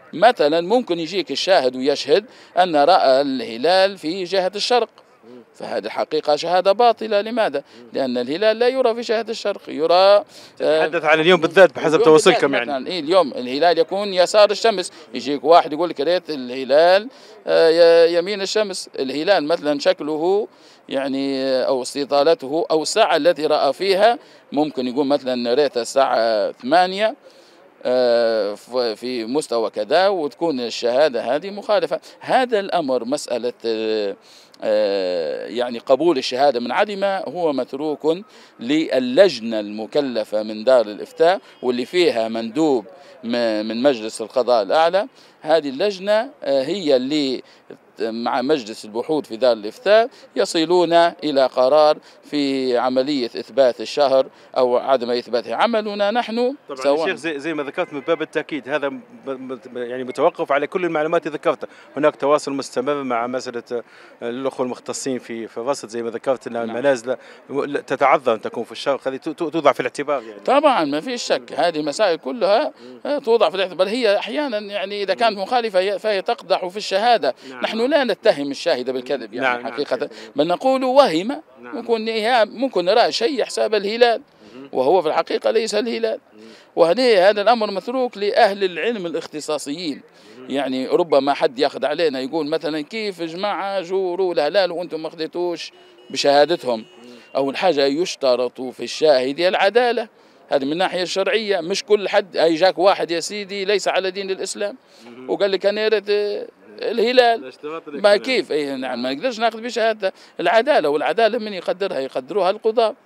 مثلا ممكن يجيك الشاهد ويشهد أن رأى الهلال في جهة الشرق، فهذه الحقيقة شهادة باطلة. لماذا؟ لأن الهلال لا يرى في جهة الشرق، يرى تتحدث عن اليوم بالذات بحسب تواصلكم يعني. إيه اليوم الهلال يكون يسار الشمس، يجيك واحد يقول لك ريت الهلال يمين الشمس. الهلال مثلا شكله يعني أو استطالته أو الساعة التي رأى فيها ممكن يقول مثلا ريت الساعة 8 في مستوى كذا، وتكون الشهادة هذه مخالفة. هذا الأمر مسألة يعني قبول الشهادة من عدمه هو متروك للجنة المكلفة من دار الإفتاء، واللي فيها مندوب من مجلس القضاء الأعلى. هذه اللجنة هي اللي مع مجلس البحوث في دار الإفتاء يصلون إلى قرار في عملية إثبات الشهر أو عدم إثباته. عملنا نحن طبعا الشيخ زي ما ذكرت من باب التأكيد، هذا يعني متوقف على كل المعلومات اللي ذكرتها. هناك تواصل مستمر مع مسألة الأخوة المختصين في الرصد زي ما ذكرت أن المنازل تتعذر أن تكون في الشرق، هذه توضع في الاعتبار يعني. طبعا ما فيش شك، هذه مسائل كلها توضع في الاعتبار. هي أحيانا يعني إذا كانت مخالفة فهي تقدح في الشهادة. نحن لا نتهم الشاهد بالكذب يعني حقيقة، بل نقول وهم. ممكن نرى شيء حساب الهلال وهو في الحقيقة ليس الهلال. وهذا الأمر متروك لأهل العلم الاختصاصيين. يعني ربما حد ياخذ علينا يقول مثلا كيف جماعة جوروا الهلال وأنتم ما أخذتوش بشهادتهم. أول حاجة يشترط في الشاهد العدالة، هذه من الناحية الشرعية. مش كل حد جاك واحد يا سيدي ليس على دين الإسلام وقال لك أنا أريد الهلال، ما كيف؟ نعم ما نقدرش ناخذ بشهادة العدالة. والعدالة من يقدرها؟ يقدروها القضاة.